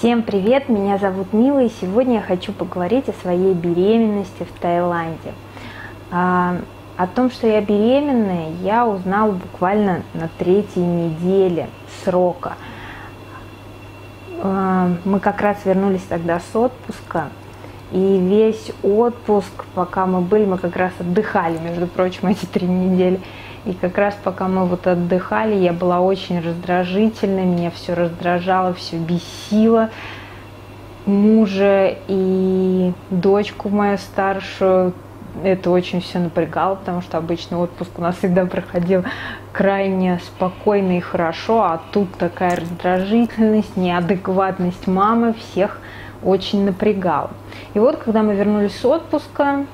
Всем привет, меня зовут Мила, и сегодня я хочу поговорить о своей беременности в Таиланде. О том, что я беременная, я узнала буквально на 3-й неделе срока. Мы как раз вернулись тогда с отпуска, и весь отпуск, пока мы были, мы как раз отдыхали, между прочим, эти 3 недели. И как раз пока мы отдыхали, я была очень раздражительной, меня все раздражало, все бесило. Мужа и дочку мою старшую это очень все напрягало, потому что обычно отпуск у нас всегда проходил крайне спокойно и хорошо, а тут такая раздражительность, неадекватность мамы всех очень напрягала. И вот, когда мы вернулись с отпуска,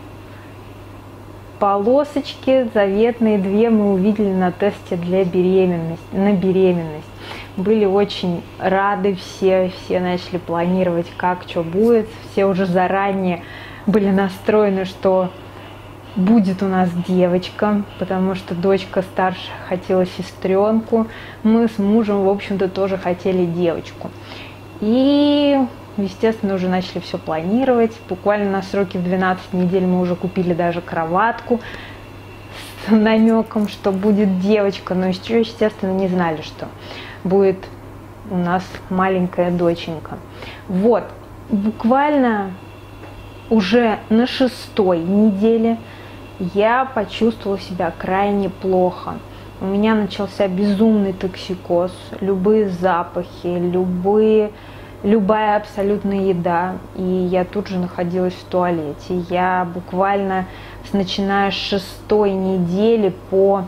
полосочки заветные 2 мы увидели на тесте на беременность. Были очень рады все начали планировать, как что будет. Все уже заранее были настроены, что будет у нас девочка, потому что дочка старшая хотела сестренку. Мы с мужем, в общем-то, тоже хотели девочку. И естественно, уже начали все планировать. Буквально на сроке в 12 недель мы уже купили даже кроватку с намеком, что будет девочка. Но еще, естественно, не знали, что будет у нас маленькая доченька. Вот, буквально уже на 6-й неделе я почувствовала себя крайне плохо. У меня начался безумный токсикоз, любые запахи, любая абсолютная еда, и я тут же находилась в туалете. Я буквально начиная с 6-й недели по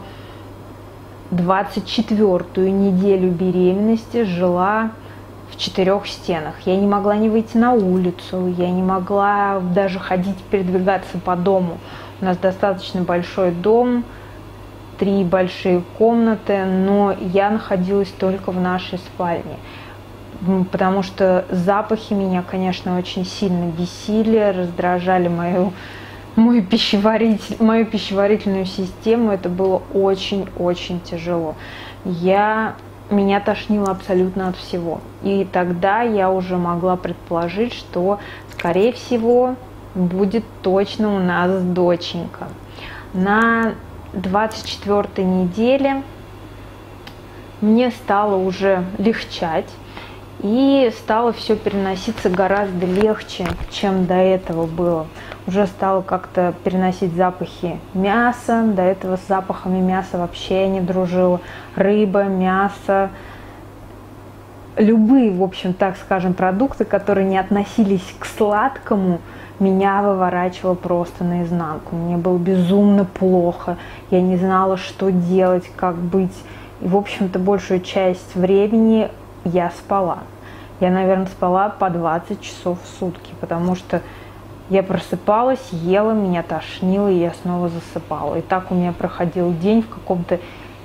24-ю неделю беременности жила в 4 стенах. Я не могла не выйти на улицу, я не могла даже ходить, передвигаться по дому. У нас достаточно большой дом, 3 большие комнаты, но я находилась только в нашей спальне. Потому что запахи меня, конечно, очень сильно бесили, раздражали мою пищеварительную систему. Это было очень-очень тяжело. Меня тошнило абсолютно от всего. И тогда я уже могла предположить, что, скорее всего, будет точно у нас доченька. На 24-й неделе мне стало уже легчать. И стало все переноситься гораздо легче, чем до этого было. Уже стало как-то переносить запахи мяса. До этого с запахами мяса вообще я не дружила. Рыба, мясо. Любые, в общем, так скажем, продукты, которые не относились к сладкому, меня выворачивало просто наизнанку. Мне было безумно плохо. Я не знала, что делать, как быть. И, в общем-то, большую часть времени я спала. Я, наверное, спала по 20 часов в сутки, потому что я просыпалась, ела, меня тошнило, и я снова засыпала. И так у меня проходил день в каком-то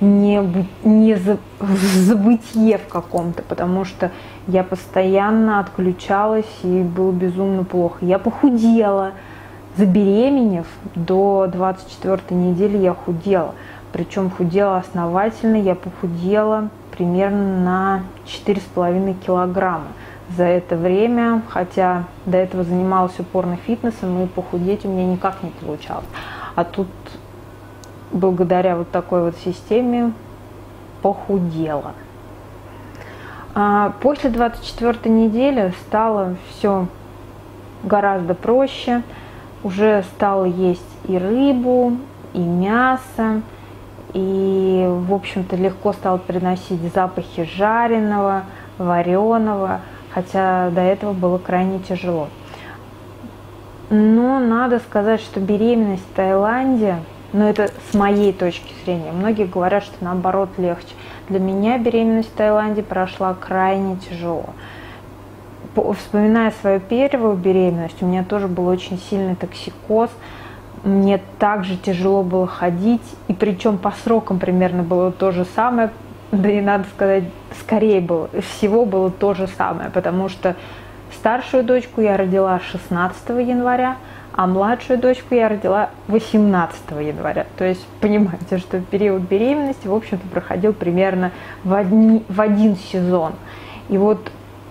забытье в каком-то, потому что я постоянно отключалась, и было безумно плохо. Я похудела. Забеременев до 24-й недели я худела. Причем худела основательно, я похудела примерно на 4,5 килограмма за это время, хотя до этого занималась упорно фитнесом, и похудеть у меня никак не получалось. А тут, благодаря вот такой вот системе, похудела. После 24-й недели стало все гораздо проще. Уже стала есть и рыбу, и мясо. И, в общем-то, легко стал переносить запахи жареного, вареного, хотя до этого было крайне тяжело. Но надо сказать, что беременность в Таиланде, это с моей точки зрения, многие говорят, что наоборот легче. Для меня беременность в Таиланде прошла крайне тяжело. Вспоминая свою первую беременность, у меня тоже был очень сильный токсикоз. Мне также тяжело было ходить, и причем по срокам примерно было то же самое, да и надо сказать, скорее всего было то же самое, потому что старшую дочку я родила 16 января, а младшую дочку я родила 18 января. То есть понимаете, что период беременности, в общем-то, проходил примерно в один сезон. И вот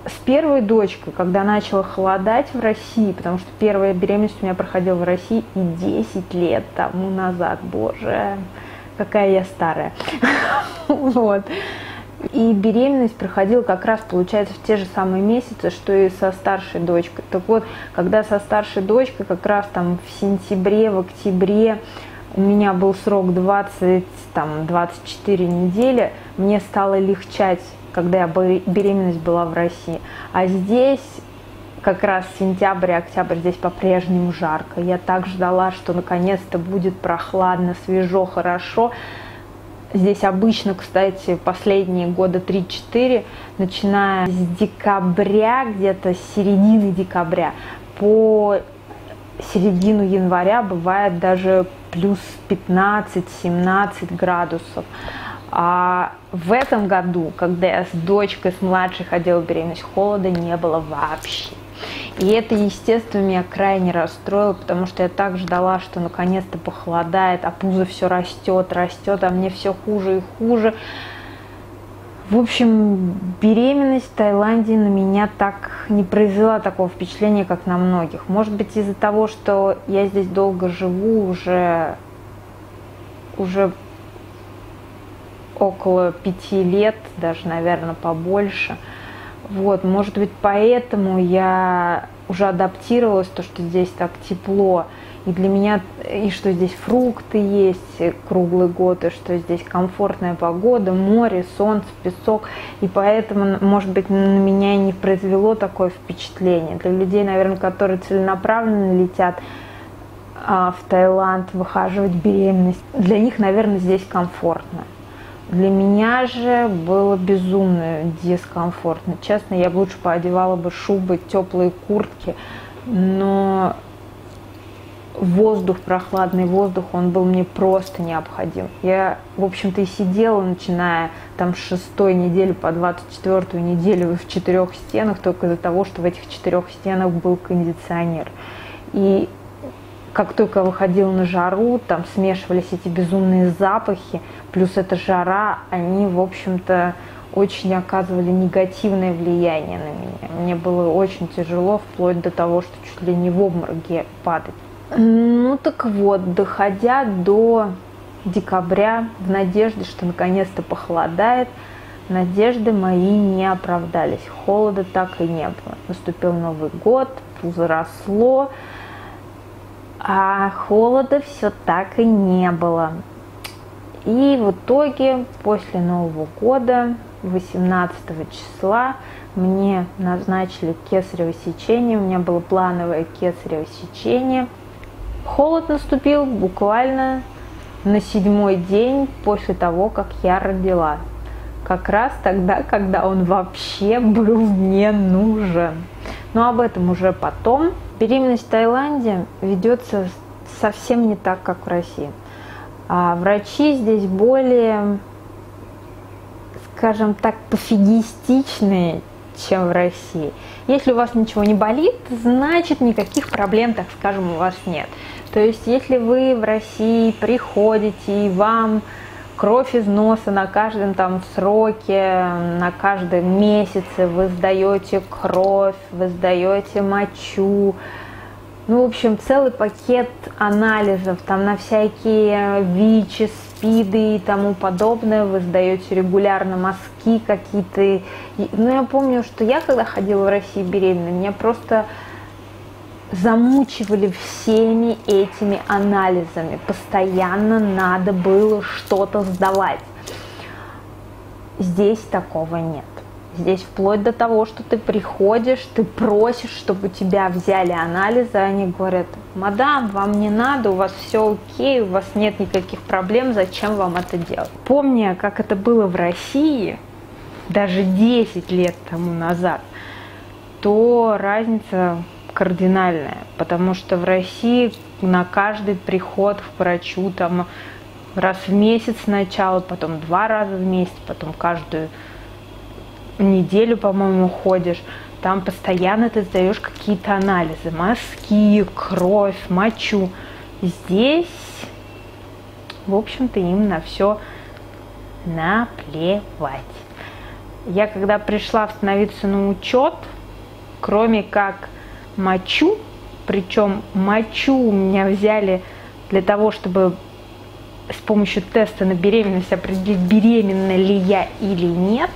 с первой дочкой, когда начало холодать в России, потому что первая беременность у меня проходила в России и 10 лет тому назад, боже, какая я старая. Вот. И беременность проходила как раз, получается, в те же самые месяцы, что и со старшей дочкой. Так вот, когда со старшей дочкой, как раз там в сентябре, в октябре, у меня был срок 24 недели, мне стало легчать, когда беременность была в России. А здесь как раз сентябрь, октябрь, здесь по-прежнему жарко. Я так ждала, что наконец-то будет прохладно, свежо, хорошо. Здесь обычно, кстати, последние года 3-4, начиная с декабря, где-то с середины декабря, по середину января бывает даже плюс 15-17 градусов. А в этом году, когда я с дочкой, с младшей ходила в беременность, холода не было вообще. И это, естественно, меня крайне расстроило, потому что я так ждала, что наконец-то похолодает, а пузо все растет, растет, а мне все хуже и хуже. В общем, беременность в Таиланде на меня так не произвела такого впечатления, как на многих. Может быть, из-за того, что я здесь долго живу, уже около 5 лет, даже, наверное, побольше. Вот, может быть, поэтому я уже адаптировалась, то, что здесь так тепло, и для меня, и что здесь фрукты есть круглый год, и что здесь комфортная погода, море, солнце, песок, и поэтому, может быть, на меня и не произвело такое впечатление. Для людей, наверное, которые целенаправленно летят в Таиланд выхаживать беременность, для них, наверное, здесь комфортно. Для меня же было безумно дискомфортно. Честно, я бы лучше поодевала бы шубы, теплые куртки, но воздух, прохладный воздух, он был мне просто необходим. Я, в общем-то, и сидела, начиная там с 6-й недели по 24-ю неделю в 4 стенах, только из-за того, что в этих 4 стенах был кондиционер. И как только я выходила на жару, там смешивались эти безумные запахи, плюс эта жара, они, в общем-то, очень оказывали негативное влияние на меня. Мне было очень тяжело, вплоть до того, что чуть ли не в обмороке падать. Ну так вот, доходя до декабря, в надежде, что наконец-то похолодает, надежды мои не оправдались. Холода так и не было. Наступил Новый год, пузо росло, а холода все так и не было. И в итоге после Нового года, 18 числа, мне назначили кесарево сечение. У меня было плановое кесарево сечение. Холод наступил буквально на 7-й день после того, как я родила. Как раз тогда, когда он вообще был не нужен. Но об этом уже потом. Беременность в Таиланде ведется совсем не так, как в России. А врачи здесь более, скажем так, пофигистичные, чем в России. Если у вас ничего не болит, значит никаких проблем, так скажем, у вас нет. То есть если вы в России приходите и вам кровь из носа на каждом там сроке, на каждом месяце вы сдаете кровь, вы сдаете мочу, ну, в общем, целый пакет анализов там на всякие ВИЧ, СПИДы и тому подобное, вы сдаете регулярно мазки какие-то. Ну, я помню, что я, когда ходила в Россию беременной, меня просто замучивали всеми этими анализами. Постоянно надо было что-то сдавать. Здесь такого нет. Здесь вплоть до того, что ты приходишь, ты просишь, чтобы у тебя взяли анализы, а они говорят: мадам, вам не надо, у вас все окей, у вас нет никаких проблем, зачем вам это делать? Помня, как это было в России, даже 10 лет тому назад, то разница кардинальная, потому что в России на каждый приход к врачу там раз в месяц сначала, потом 2 раза в месяц, потом каждую неделю, по-моему, ходишь, там постоянно ты сдаешь какие-то анализы, мазки, кровь, мочу. Здесь, в общем-то, им на все наплевать. Я когда пришла становиться на учет, кроме как мочу, причем мочу у меня взяли для того, чтобы с помощью теста на беременность определить, беременна ли я или нет.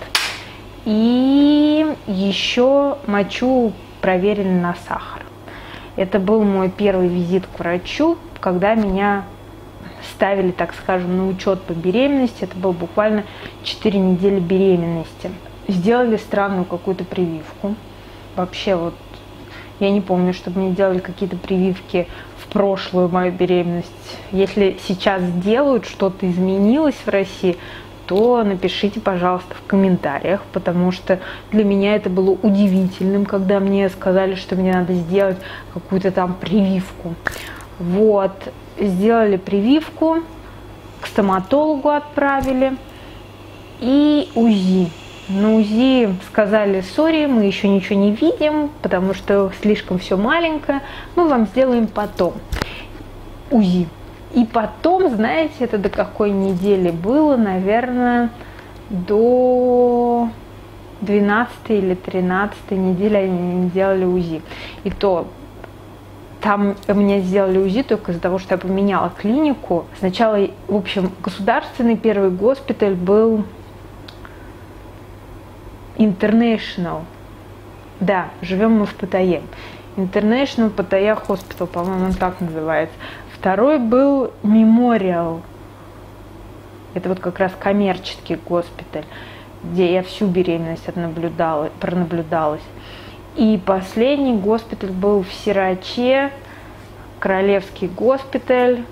И еще мочу проверили на сахар. Это был мой первый визит к врачу, когда меня ставили, так скажем, на учет по беременности. Это было буквально 4 недели беременности. Сделали странную какую-то прививку. Вообще вот я не помню, чтобы мне делали какие-то прививки в прошлую мою беременность. Если сейчас делают, что-то изменилось в России, то напишите, пожалуйста, в комментариях, потому что для меня это было удивительным, когда мне сказали, что мне надо сделать какую-то там прививку. Вот, сделали прививку, к стоматологу отправили и УЗИ. На УЗИ сказали: сори, мы еще ничего не видим, потому что слишком все маленькое, мы вам сделаем потом УЗИ. И потом, знаете, это до какой недели было, наверное, до 12 или 13 недели они делали УЗИ. И то там мне сделали УЗИ только из-за того, что я поменяла клинику. Сначала, в общем, государственный первый госпиталь был International. Да, живем мы в Паттайе. International Паттайя Hospital, по-моему, он так называется. Второй был Memorial. Это вот как раз коммерческий госпиталь, где я всю беременность пронаблюдалась. И последний госпиталь был в Сираче, Королевский госпиталь.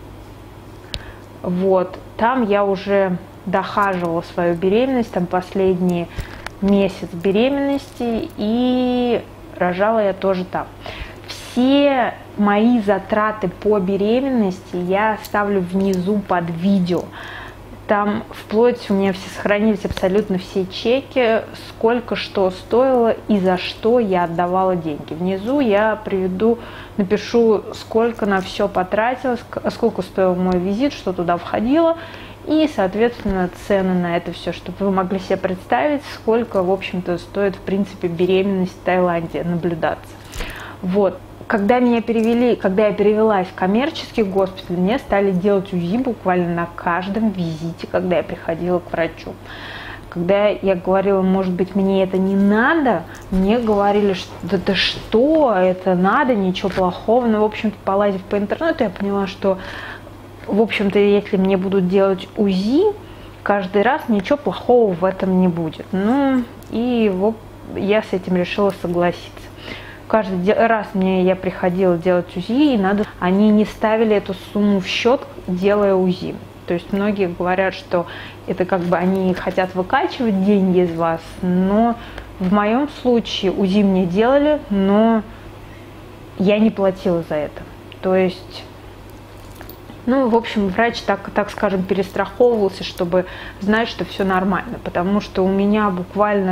Вот, там я уже дохаживала свою беременность, там последний месяц беременности, и рожала я тоже там. Все мои затраты по беременности я оставлю внизу под видео. Там вплоть у меня все сохранились абсолютно все чеки, сколько что стоило и за что я отдавала деньги. Внизу я напишу, сколько на все потратилось, сколько стоил мой визит, что туда входило, и, соответственно, цены на это все, чтобы вы могли себе представить, сколько, в общем-то, стоит, в принципе, беременность в Таиланде наблюдаться. Вот. Когда я перевелась в коммерческий госпиталь, мне стали делать УЗИ буквально на каждом визите, когда я приходила к врачу. Когда я говорила, может быть, мне это не надо, мне говорили, что да что, это надо, ничего плохого. Но, в общем-то, полазив по интернету, я поняла, что, в общем-то, если мне будут делать УЗИ каждый раз, ничего плохого в этом не будет. Ну, и вот я с этим решила согласиться. Каждый раз я приходила делать УЗИ, и они не ставили эту сумму в счет, делая УЗИ. То есть многие говорят, что это как бы они хотят выкачивать деньги из вас, но в моем случае УЗИ мне делали, но я не платила за это. То есть, ну, в общем, врач, так скажем, перестраховывался, чтобы знать, что все нормально. Потому что у меня буквально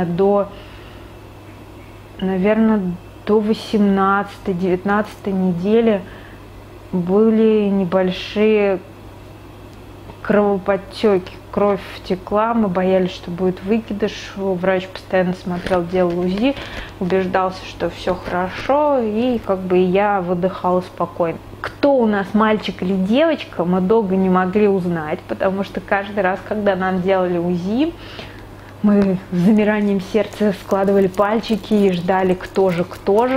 наверное, до 18-19 недели были небольшие кровоподтеки, кровь текла, мы боялись, что будет выкидыш. Врач постоянно смотрел, делал УЗИ, убеждался, что все хорошо, и как бы я выдыхала спокойно. Кто у нас, мальчик или девочка, мы долго не могли узнать, потому что каждый раз, когда нам делали УЗИ, мы с замиранием сердца складывали пальчики и ждали, кто же.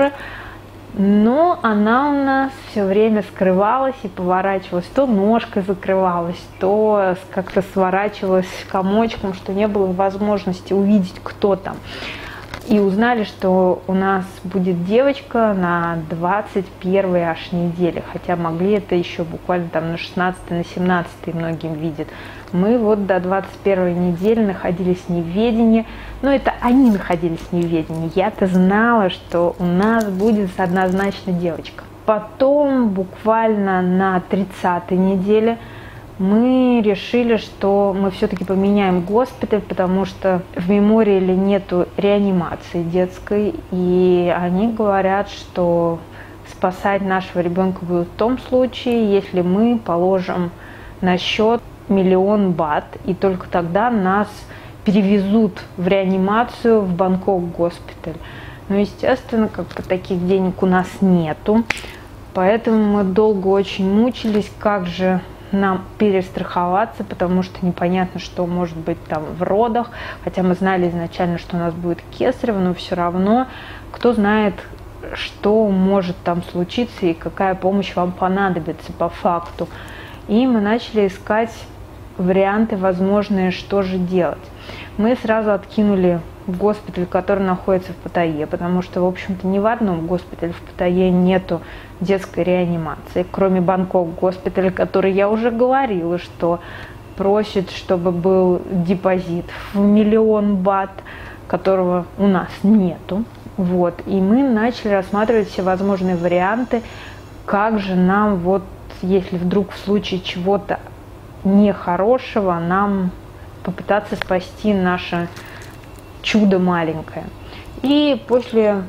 Но она у нас все время скрывалась и поворачивалась. То ножкой закрывалась, то как-то сворачивалась комочком, что не было возможности увидеть, кто там. И узнали, что у нас будет девочка на 21-й аж неделе. Хотя могли это еще буквально там на 16-й, на 17-й многим видят. Мы вот до 21-й недели находились в неведении. Но это они находились в неведении. Я-то знала, что у нас будет однозначно девочка. Потом буквально на 30-й неделе мы решили, что мы все-таки поменяем госпиталь, потому что в Мемориале нету реанимации детской, и они говорят, что спасать нашего ребенка будут в том случае, если мы положим на счет 1 000 000 бат, и только тогда нас перевезут в реанимацию в Бангкок госпиталь. Но, естественно, как бы таких денег у нас нету. Поэтому мы долго очень мучились, как же нам перестраховаться, потому что непонятно, что может быть там в родах. Хотя мы знали изначально, что у нас будет кесарево, но все равно кто знает, что может там случиться и какая помощь вам понадобится по факту. И мы начали искать варианты возможные, что же делать. Мы сразу откинули госпиталь, который находится в Паттайе, потому что, в общем-то, ни в одном госпитале в Паттайе нету детской реанимации, кроме Бангкок госпиталя, который я уже говорила, что просит, чтобы был депозит в 1 000 000 бат, которого у нас нету. Вот. И мы начали рассматривать все возможные варианты, как же нам, вот, если вдруг в случае чего-то нехорошего, нам попытаться спасти наше чудо маленькое. И после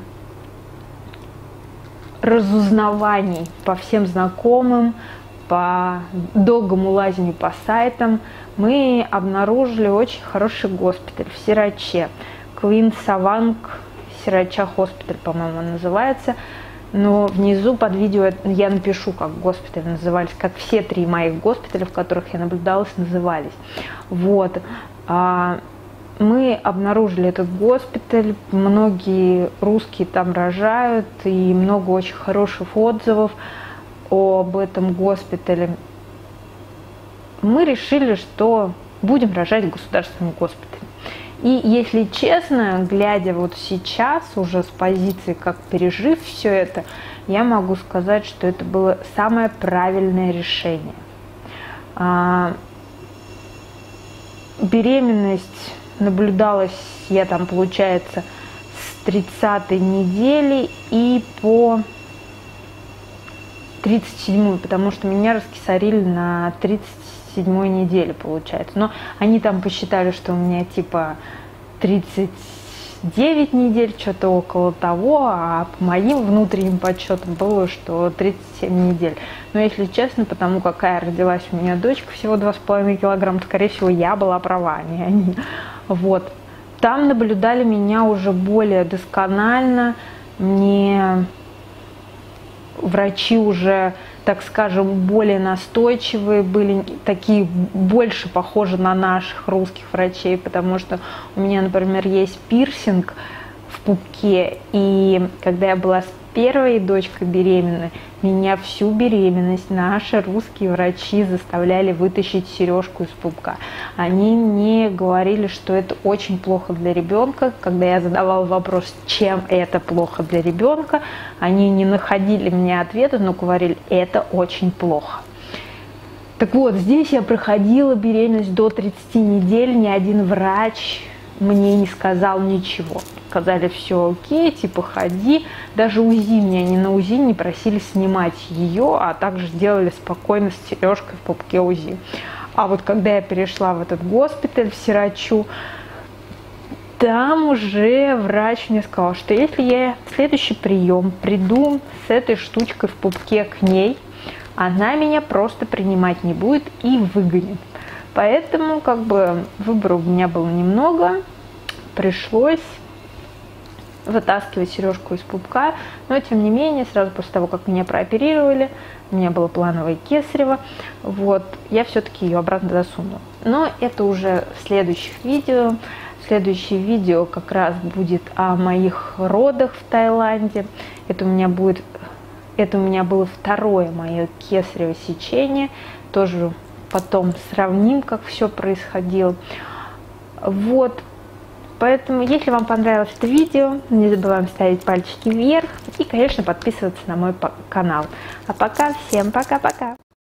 разузнаваний по всем знакомым, по долгому лазанию по сайтам, мы обнаружили очень хороший госпиталь в Сираче. Квин Саванг Сирача госпиталь, по-моему, называется. Но внизу под видео я напишу, как госпитали назывались, как все 3 моих госпиталя, в которых я наблюдалась, назывались. Вот. Мы обнаружили этот госпиталь, многие русские там рожают, и много очень хороших отзывов об этом госпитале. Мы решили, что будем рожать в государственном госпитале. И если честно, глядя вот сейчас, уже с позиции, как пережив все это, я могу сказать, что это было самое правильное решение. Беременность наблюдалась, я там, получается, с 30-й недели и по 37-й, потому что меня раскисарили на 37-й неделе, получается. Но они там посчитали, что у меня типа 39 недель, что-то около того, а по моим внутренним подсчетам было, что 37 недель. Но если честно, потому какая родилась у меня дочка, всего 2,5 килограмма, скорее всего, я была права, а не они. Вот. Там наблюдали меня уже более досконально, мне врачи уже, так скажем, более настойчивые были, такие больше похожи на наших русских врачей, потому что у меня, например, есть пирсинг в пупке, и когда я была с первой дочкой беременной, меня всю беременность наши русские врачи заставляли вытащить сережку из пупка. Они мне говорили, что это очень плохо для ребенка. Когда я задавала вопрос, чем это плохо для ребенка, они не находили мне ответа, но говорили, это очень плохо. Так вот, здесь я проходила беременность до 30 недель, ни один врач мне не сказал ничего. Сказали, все окей, типа ходи. Даже УЗИ меня они на УЗИ не просили снимать ее, а также делали спокойно с сережкой в пупке УЗИ. А вот когда я перешла в этот госпиталь, в Сирачу, там уже врач мне сказал, что если я в следующий прием приду с этой штучкой в пупке к ней, она меня просто принимать не будет и выгонит. Поэтому как бы выбора у меня было немного, пришлось вытаскивать сережку из пупка, но тем не менее, сразу после того, как меня прооперировали, у меня было плановое кесарево, вот, я все-таки ее обратно засунула. Но это уже в следующих видео. Следующее видео как раз будет о моих родах в Таиланде. Это у меня было второе мое кесарево сечение. Тоже потом сравним, как все происходило. Вот. Поэтому, если вам понравилось это видео, не забываем ставить пальчики вверх и, конечно, подписываться на мой канал. А пока всем пока-пока!